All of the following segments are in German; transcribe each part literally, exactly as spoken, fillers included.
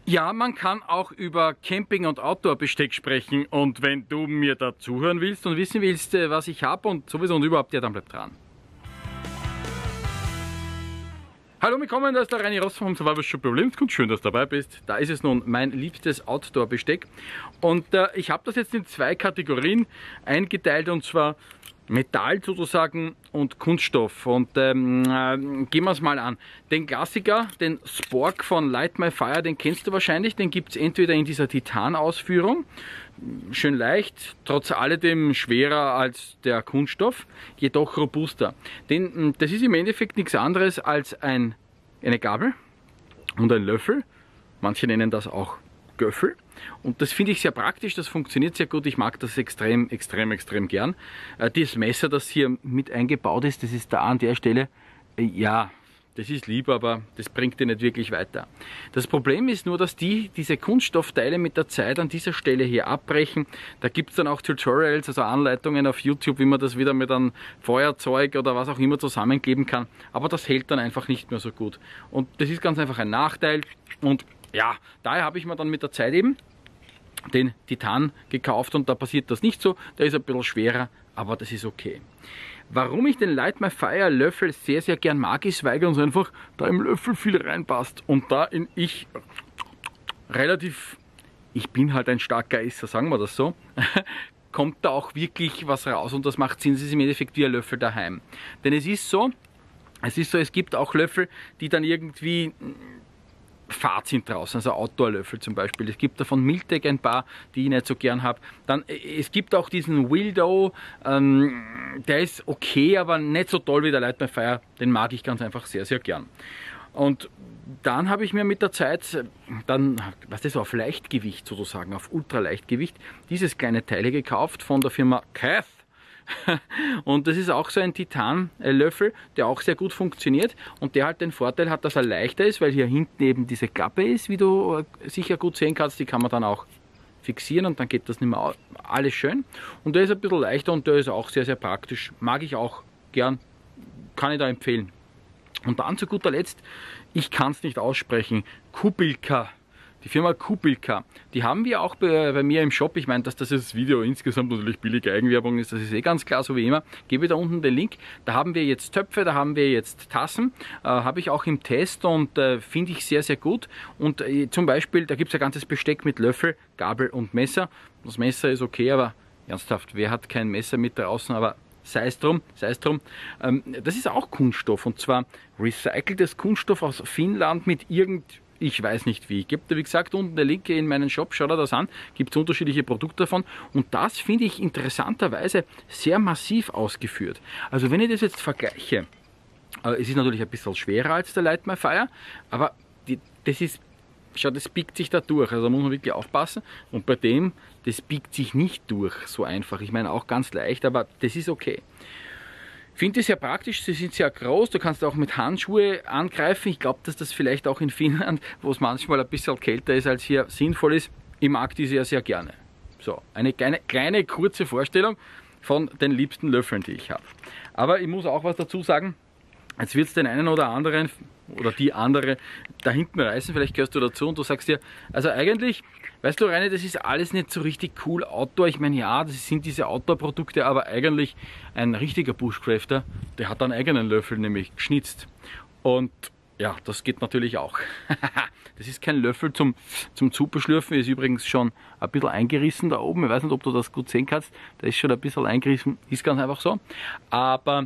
Ja, man kann auch über Camping- und Outdoor-Besteck sprechen und wenn du mir da zuhören willst und wissen willst, was ich habe und sowieso und überhaupt, ja, dann bleib dran. Hallo, willkommen, da ist der Reini Ross vom Survival Shop und schön, dass du dabei bist. Da ist es nun mein liebstes Outdoor-Besteck und äh, ich habe das jetzt in zwei Kategorien eingeteilt und zwar Metall sozusagen und Kunststoff. Und ähm, äh, gehen wir es mal an. Den Klassiker, den Spork von Light My Fire, den kennst du wahrscheinlich. Den gibt es entweder in dieser Titan-Ausführung, schön leicht, trotz alledem schwerer als der Kunststoff, jedoch robuster. Den, das ist im Endeffekt nichts anderes als ein, eine Gabel und ein Löffel. Manche nennen das auch Göffel. Und das finde ich sehr praktisch, das funktioniert sehr gut, ich mag das extrem, extrem, extrem gern. Äh, das Messer, das hier mit eingebaut ist, das ist da an der Stelle, äh, ja, das ist lieb, aber das bringt dir nicht wirklich weiter. Das Problem ist nur, dass die, diese Kunststoffteile mit der Zeit an dieser Stelle hier abbrechen. Da gibt es dann auch Tutorials, also Anleitungen auf YouTube, wie man das wieder mit einem Feuerzeug oder was auch immer zusammenkleben kann. Aber das hält dann einfach nicht mehr so gut. Und das ist ganz einfach ein Nachteil. Und ja, daher habe ich mir dann mit der Zeit eben den Titan gekauft und da passiert das nicht so. Der ist ein bisschen schwerer, aber das ist okay. Warum ich den Light My Fire Löffel sehr, sehr gern mag, ist, weil ganz einfach da im Löffel viel reinpasst und da in ich relativ, ich bin halt ein starker Esser, sagen wir das so, kommt da auch wirklich was raus und das macht Sinn, es ist im Endeffekt wie ein Löffel daheim. Denn es ist so, es ist so, es gibt auch Löffel, die dann irgendwie Fahrt sind draußen, also Outdoor-Löffel zum Beispiel. Es gibt davon Miltec ein paar, die ich nicht so gern habe. Dann, es gibt auch diesen Wildo, ähm, der ist okay, aber nicht so toll wie der Light My Fire. Den mag ich ganz einfach sehr, sehr gern. Und dann habe ich mir mit der Zeit, dann, was das auf Leichtgewicht sozusagen, auf Ultraleichtgewicht, dieses kleine Teil gekauft von der Firma Cath. Und das ist auch so ein Titan-Löffel, der auch sehr gut funktioniert und der halt den Vorteil hat, dass er leichter ist, weil hier hinten eben diese Klappe ist, wie du sicher gut sehen kannst, die kann man dann auch fixieren und dann geht das nicht mehr alles schön. Und der ist ein bisschen leichter und der ist auch sehr, sehr praktisch, mag ich auch gern, kann ich da empfehlen. Und dann zu guter Letzt, ich kann es nicht aussprechen, Kubilka. Die Firma Kubilka, die haben wir auch bei, bei mir im Shop. Ich meine, dass das jetzt Video insgesamt natürlich billige Eigenwerbung ist, das ist eh ganz klar, so wie immer. Gebe da unten den Link. Da haben wir jetzt Töpfe, da haben wir jetzt Tassen. Äh, habe ich auch im Test und äh, finde ich sehr, sehr gut. Und äh, zum Beispiel, da gibt es ein ganzes Besteck mit Löffel, Gabel und Messer. Das Messer ist okay, aber ernsthaft, wer hat kein Messer mit draußen, aber sei es drum, sei es drum. Ähm, das ist auch Kunststoff und zwar recyceltes Kunststoff aus Finnland mit irgend ich weiß nicht wie. Ich gebe dir wie gesagt unten den Link in meinen Shop, schau dir das an, gibt es unterschiedliche Produkte davon und das finde ich interessanterweise sehr massiv ausgeführt. Also wenn ich das jetzt vergleiche, äh, es ist natürlich ein bisschen schwerer als der Light My Fire, aber die, das ist, schau, das biegt sich da durch, also da muss man wirklich aufpassen und bei dem, das biegt sich nicht durch so einfach. Ich meine auch ganz leicht, aber das ist okay. Ich finde es sehr praktisch, sie sind sehr groß, du kannst auch mit Handschuhe angreifen. Ich glaube, dass das vielleicht auch in Finnland, wo es manchmal ein bisschen kälter ist als hier, sinnvoll ist. Ich mag die sehr, sehr gerne. So, eine kleine, kleine kurze Vorstellung von den liebsten Löffeln, die ich habe. Aber ich muss auch was dazu sagen, jetzt wird es den einen oder anderen oder die andere da hinten reißen, vielleicht gehörst du dazu und du sagst dir, also eigentlich, weißt du Reini, das ist alles nicht so richtig cool Outdoor, ich meine ja, das sind diese Outdoor-Produkte, aber eigentlich ein richtiger Bushcrafter, der hat einen eigenen Löffel nämlich geschnitzt und ja, das geht natürlich auch. Das ist kein Löffel zum, zum Zubeschlürfen, ist übrigens schon ein bisschen eingerissen da oben, ich weiß nicht, ob du das gut sehen kannst, der ist schon ein bisschen eingerissen, ist ganz einfach so, aber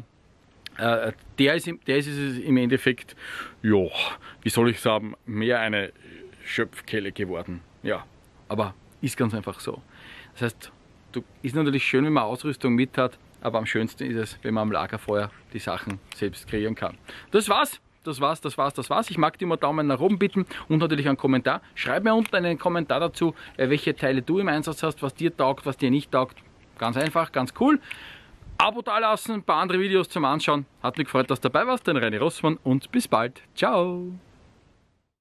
Äh, der, ist, der ist es im Endeffekt, ja, wie soll ich sagen, mehr eine Schöpfkelle geworden. Ja, aber ist ganz einfach so. Das heißt, du, ist natürlich schön, wenn man Ausrüstung mit hat, aber am schönsten ist es, wenn man am Lagerfeuer die Sachen selbst kreieren kann. Das war's. Das war's, das war's, das war's. Ich mag dir immer Daumen nach oben bitten und natürlich einen Kommentar. Schreib mir unten einen Kommentar dazu, welche Teile du im Einsatz hast, was dir taugt, was dir nicht taugt. Ganz einfach, ganz cool. Abo dalassen, ein paar andere Videos zum Anschauen. Hat mich gefreut, dass du dabei warst, dein Reini Rossmann und bis bald. Ciao!